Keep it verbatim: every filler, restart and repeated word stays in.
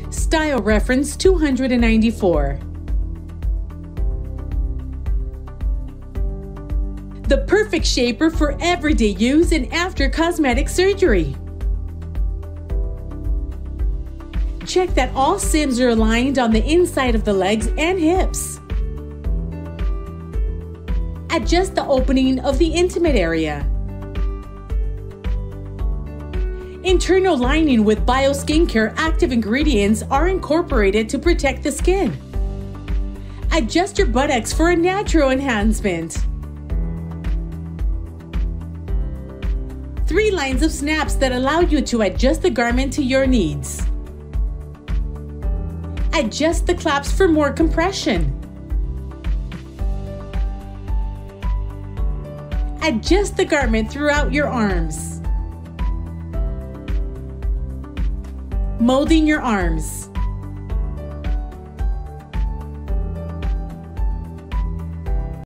Style reference two hundred ninety-four. The perfect shaper for everyday use and after cosmetic surgery. Check that all seams are aligned on the inside of the legs and hips. Adjust the opening of the intimate area. Internal lining with Bio Skincare active ingredients are incorporated to protect the skin. Adjust your buttocks for a natural enhancement. Three lines of snaps that allow you to adjust the garment to your needs. Adjust the claps for more compression. Adjust the garment throughout your arms. Molding your arms.